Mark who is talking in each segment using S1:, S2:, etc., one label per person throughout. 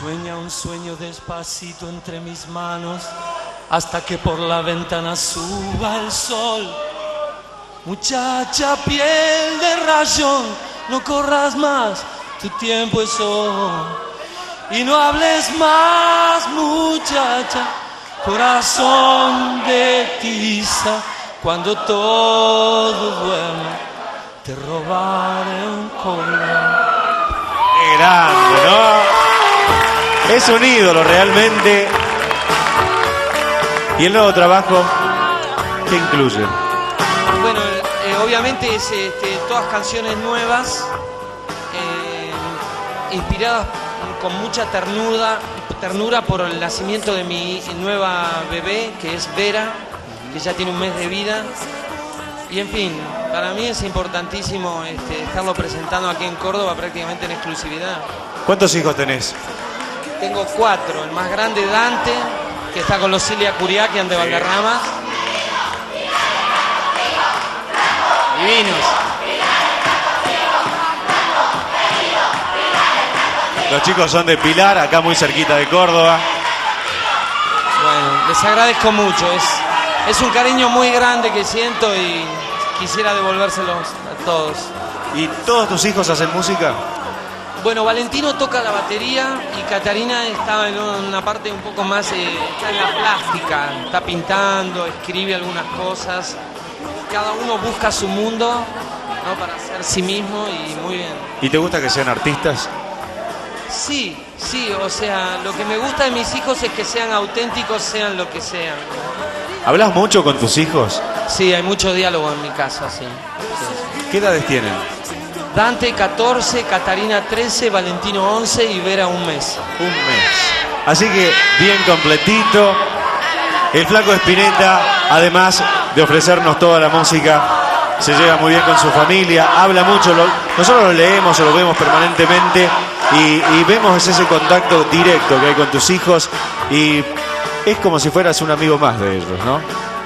S1: Sueña un sueño despacito entre mis manos hasta que por la ventana suba el sol. Muchacha, piel de rayón, no corras más, tu tiempo es hoy. Y no hables más, muchacha, corazón de tiza, cuando todo duerma, te robaré un color.
S2: ¡Qué grande!, ¿no? Es un ídolo realmente. ¿Y el nuevo trabajo qué incluye?
S1: Bueno, obviamente es todas canciones nuevas, inspiradas con mucha ternura por el nacimiento de mi nueva bebé, que es Vera, que ya tiene un mes de vida. Y en fin, para mí es importantísimo estarlo presentando aquí en Córdoba prácticamente en exclusividad.
S2: ¿Cuántos hijos tenés?
S1: Tengo 4, el más grande Dante, que está con los Cilia Curiaquian de Valderramas. Divinos.
S2: Los chicos son de Pilar, acá muy cerquita de Córdoba.
S1: Bueno, les agradezco mucho, es un cariño muy grande que siento y quisiera devolvérselos a todos.
S2: ¿Y todos tus hijos hacen música?
S1: Bueno, Valentino toca la batería y Catarina estaba en una parte un poco más, está en la plástica, está pintando, escribe algunas cosas. Cada uno busca su mundo, ¿no?, para ser sí mismo y muy bien.
S2: ¿Y te gusta que sean artistas?
S1: Sí, o sea, lo que me gusta de mis hijos es que sean auténticos, sean lo que sean.
S2: ¿Hablas mucho con tus hijos?
S1: Sí, hay mucho diálogo en mi casa, sí.
S2: ¿Qué edades tienen?
S1: Dante 14, Catarina 13, Valentino 11 y Vera un mes.
S2: Un mes. Así que bien completito. El Flaco Spinetta, además de ofrecernos toda la música, se lleva muy bien con su familia, habla mucho. Nosotros lo leemos o lo vemos permanentemente y vemos ese contacto directo que hay con tus hijos y es como si fueras un amigo más de ellos, ¿no?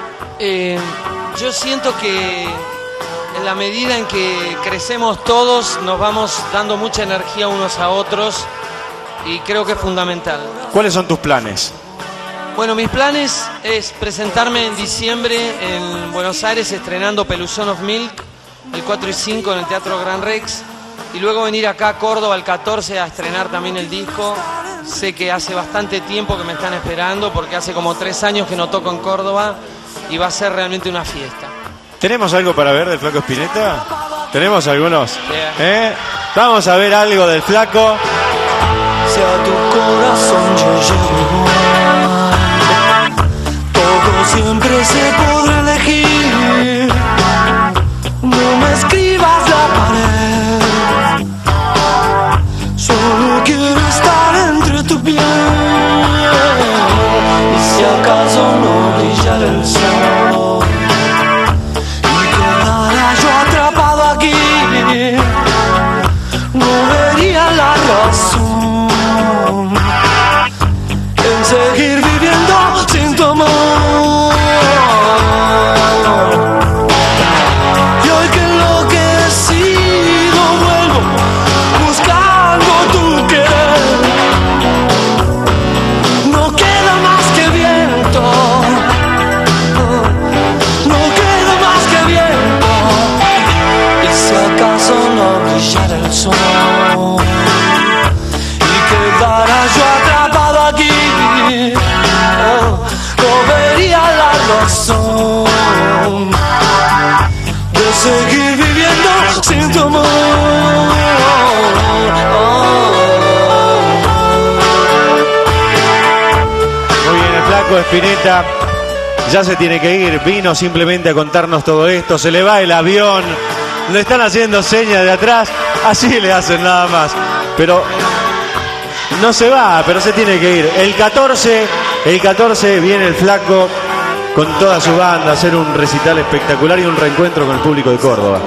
S1: Yo siento que en la medida en que crecemos todos, nos vamos dando mucha energía unos a otros y creo que es fundamental.
S2: ¿Cuáles son tus planes?
S1: Bueno, mis planes es presentarme en diciembre en Buenos Aires estrenando Peluzón of Milk, el 4 y 5 en el Teatro Gran Rex, y luego venir acá a Córdoba el 14 a estrenar también el disco. Sé que hace bastante tiempo que me están esperando porque hace como 3 años que no toco en Córdoba y va a ser realmente una fiesta.
S2: ¿Tenemos algo para ver del Flaco Spinetta? ¿Tenemos algunos?
S1: Yeah.
S2: Vamos a ver algo del Flaco.
S3: Si a tu corazón yo llego, todo siempre se podrá elegir. No me escribas la pared, solo quiero estar entre tu piel. Y si acaso no brillara el sol y quedara yo atrapado aquí, no vería la razón en seguir viviendo sin tu amor. Y hoy que enloquecido vuelvo buscando tu querer, no queda más que viento, no queda más que viento. Y si acaso no brillara el sol y quedara yo atrapado aquí, no vería la razón de seguir viviendo sin tu amor.
S2: Muy bien, el Flaco Spinetta ya se tiene que ir. Vino simplemente a contarnos todo esto. Se le va el avión. Le están haciendo señas de atrás. Así le hacen nada más. Pero no se va, pero se tiene que ir. El 14 viene el Flaco con toda su banda a hacer un recital espectacular y un reencuentro con el público de Córdoba.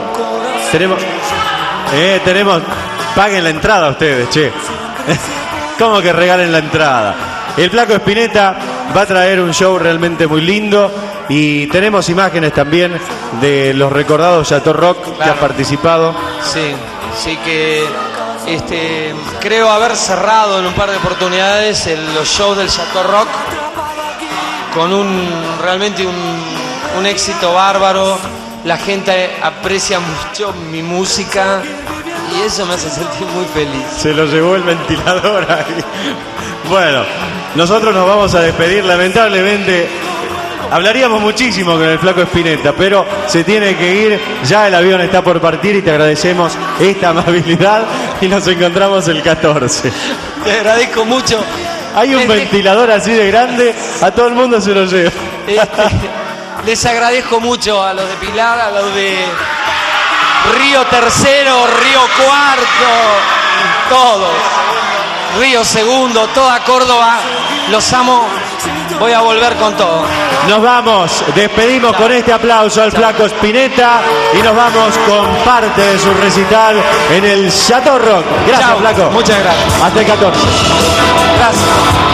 S2: Tenemos, paguen la entrada ustedes, che. ¿Cómo que regalen la entrada? El Flaco Spinetta va a traer un show realmente muy lindo y tenemos imágenes también de los recordados Chateau Rock, claro, que han participado.
S1: Sí, que Creo haber cerrado en un par de oportunidades los shows del Chateau Rock con realmente un éxito bárbaro. La gente aprecia mucho mi música y eso me hace sentir muy feliz.
S2: Se lo llevó el ventilador ahí. Bueno, nosotros nos vamos a despedir. Lamentablemente hablaríamos muchísimo con el Flaco Spinetta, pero se tiene que ir. Ya el avión está por partir y te agradecemos esta amabilidad y nos encontramos el 14.
S1: Te agradezco mucho.
S2: Hay un ventilador así de grande, a todo el mundo se lo lleva.
S1: Les agradezco mucho a los de Pilar, a los de Río Tercero, Río Cuarto, todos. Río Segundo, toda Córdoba. Los amo. Voy a volver con todo.
S2: Nos vamos, despedimos con este aplauso al Flaco Spinetta y nos vamos con parte de su recital en el Chateau Rock. Gracias,
S1: Chau.
S2: Flaco.
S1: Muchas gracias.
S2: Hasta el 14.
S1: Gracias.